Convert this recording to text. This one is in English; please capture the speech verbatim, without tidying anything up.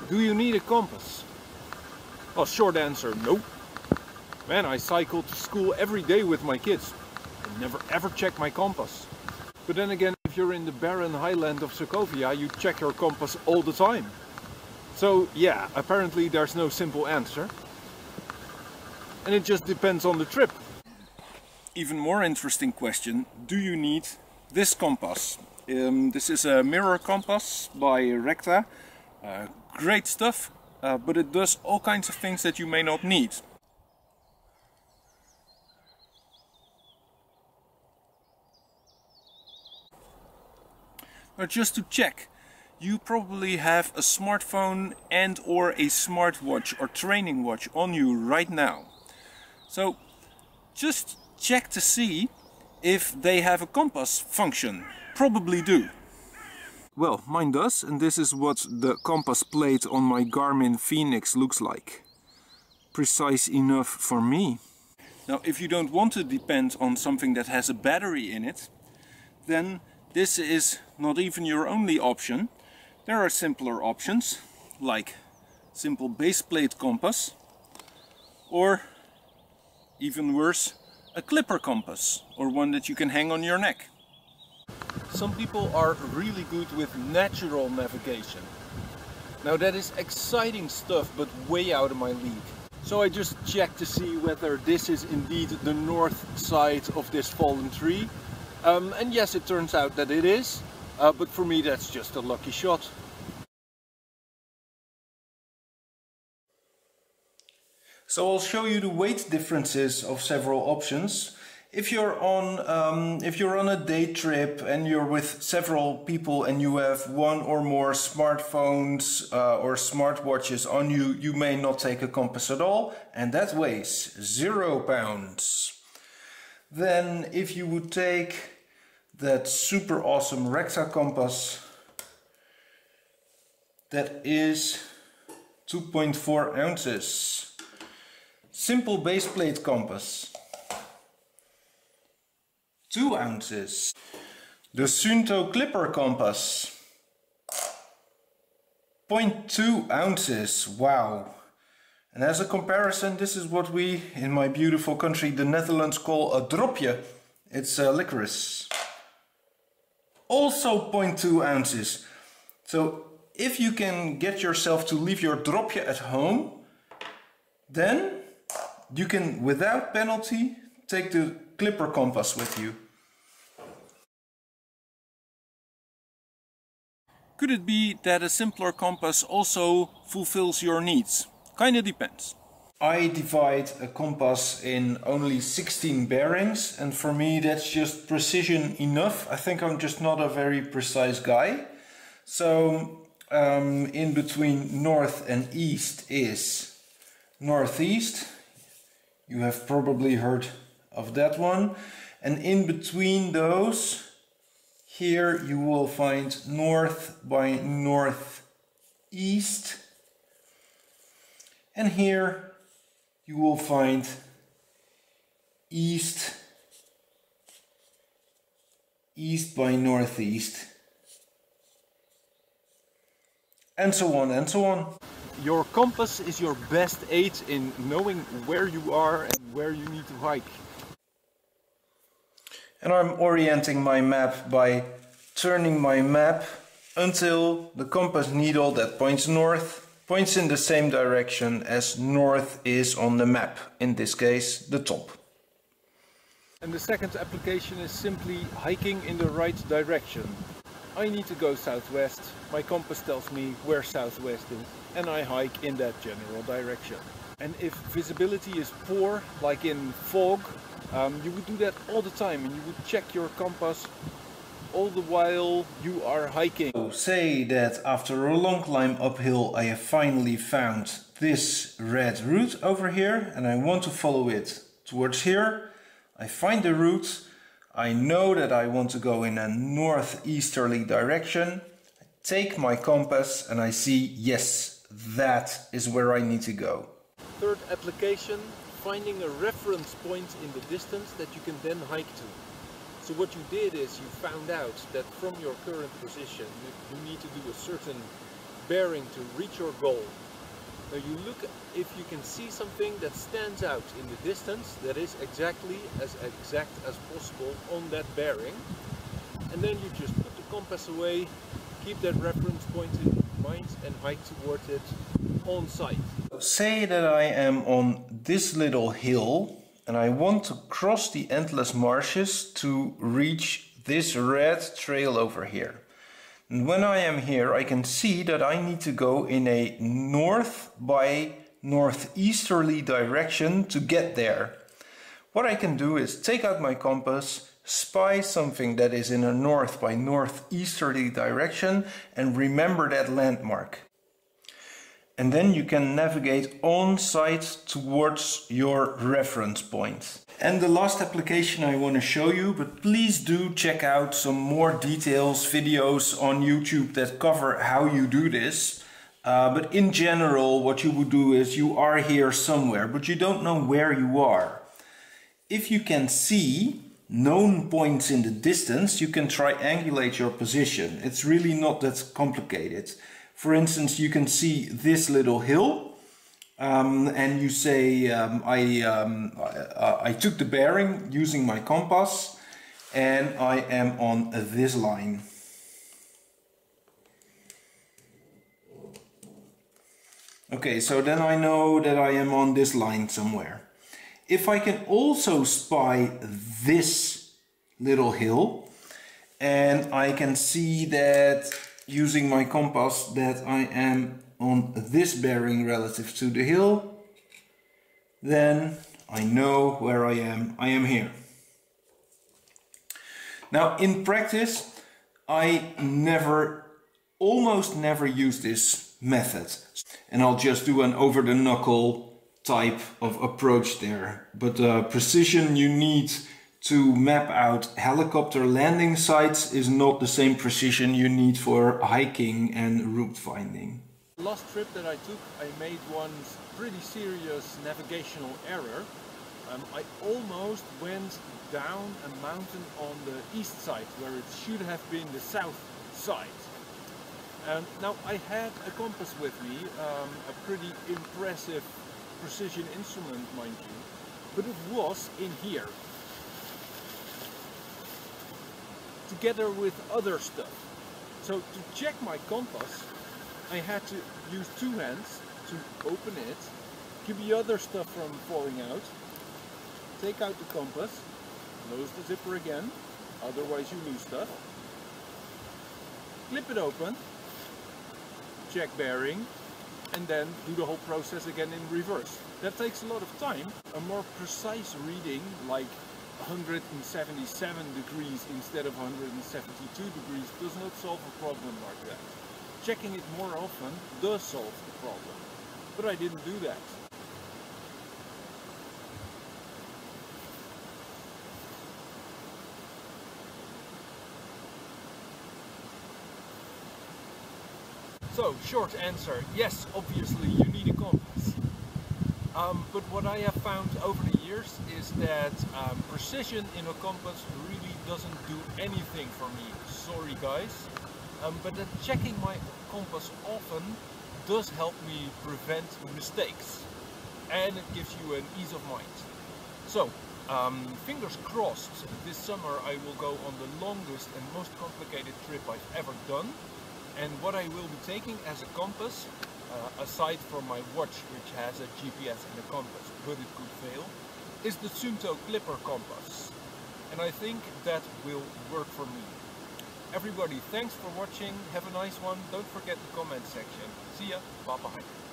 Do you need a compass? Well, short answer, no. Man, I cycle to school every day with my kids. I never ever check my compass. But then again, if you're in the barren highland of Sokovia, you check your compass all the time. So yeah, apparently there's no simple answer. And it just depends on the trip. Even more interesting question, do you need this compass? Um, this is a mirror compass by Recta. Uh, great stuff, uh, but it does all kinds of things that you may not need. But just to check, you probably have a smartphone and or a smartwatch or training watch on you right now. So just check to see if they have a compass function. Probably do. Well, mine does, and this is what the compass plate on my Garmin Phoenix looks like. Precise enough for me. Now, if you don't want to depend on something that has a battery in it, then this is not even your only option. There are simpler options, like simple base plate compass, or even worse, a clipper compass, or one that you can hang on your neck. Some people are really good with natural navigation. Now that is exciting stuff, but way out of my league. So I just checked to see whether this is indeed the north side of this fallen tree. Um, and yes, it turns out that it is, uh, but for me that's just a lucky shot. So I'll show you the weight differences of several options. If you're on um, if you're on a day trip and you're with several people and you have one or more smartphones uh, or smartwatches on you, you may not take a compass at all, and that weighs zero pounds. Then if you would take that super awesome Recta compass, that is two point four ounces. Simple base plate compass, two ounces. The Sunto clipper compass, zero point two ounces. Wow. And as a comparison, this is what we in my beautiful country the Netherlands call a dropje. It's uh, licorice. Also zero point two ounces. So if you can get yourself to leave your dropje at home, then you can, without penalty, take the clipper compass with you. Could it be that a simpler compass also fulfills your needs? Kinda depends. I divide a compass in only sixteen bearings, and for me that's just precision enough. I think I'm just not a very precise guy. So um, in between north and east is northeast. You have probably heard of that one. And in between those, here you will find north by northeast. And here you will find east, east by northeast. And so on and so on. Your compass is your best aid in knowing where you are and where you need to hike. And I'm orienting my map by turning my map until the compass needle that points north points in the same direction as north is on the map, in this case the top. And the second application is simply hiking in the right direction. I need to go southwest, my compass tells me where southwest is, and I hike in that general direction. And if visibility is poor, like in fog, um, you would do that all the time and you would check your compass all the while you are hiking. So say that after a long climb uphill I have finally found this red route over here and I want to follow it towards here. I find the route. I know that I want to go in a northeasterly direction. I take my compass and I see, yes, that is where I need to go. Third application, finding a reference point in the distance that you can then hike to. So what you did is you found out that from your current position you, you need to do a certain bearing to reach your goal. Now you look if you can see something that stands out in the distance that is exactly as exact as possible on that bearing. And then you just put the compass away, keep that reference point in mind and hike towards it on sight. Say that I am on this little hill and I want to cross the endless marshes to reach this red trail over here. And when I am here, I can see that I need to go in a north by northeasterly direction to get there. What I can do is take out my compass, spy something that is in a north by northeasterly direction and remember that landmark. And then you can navigate on site towards your reference point. And the last application I want to show you, but please do check out some more details, videos on YouTube that cover how you do this. Uh, but in general, what you would do is you are here somewhere, but you don't know where you are. If you can see known points in the distance, you can triangulate your position. It's really not that complicated. For instance, you can see this little hill. Um, and you say um, I, um, I, I took the bearing using my compass and I am on this line. Okay, so then I know that I am on this line somewhere. If I can also spy this little hill and I can see that using my compass that I am on this bearing relative to the hill, then I know where I am. I am here. Now in practice, I never, almost never use this method. And I'll just do an over the knuckle type of approach there. But the precision you need to map out helicopter landing sites is not the same precision you need for hiking and route finding. Last trip that I took, I made one pretty serious navigational error. Um, I almost went down a mountain on the east side where it should have been the south side. And now I had a compass with me, um, a pretty impressive precision instrument, mind you, but it was in here, together with other stuff. So to check my compass, I had to use two hands to open it, keep the other stuff from falling out, take out the compass, close the zipper again, otherwise you lose stuff, clip it open, check bearing, and then do the whole process again in reverse. That takes a lot of time. A more precise reading, like one hundred seventy-seven degrees instead of one hundred seventy-two degrees, does not solve a problem like that. Checking it more often does solve the problem, but I didn't do that. So, short answer, yes, obviously you need a compass. Um, but what I have found over the years is that um, precision in a compass really doesn't do anything for me. Sorry guys. Um, but that checking my compass often does help me prevent mistakes, and it gives you an ease of mind. So, um, fingers crossed, this summer I will go on the longest and most complicated trip I've ever done. And what I will be taking as a compass, uh, aside from my watch which has a G P S and a compass, but it could fail, is the Sunto Clipper compass. And I think that will work for me. Everybody, thanks for watching, have a nice one, don't forget the comment section. See ya, bye bye.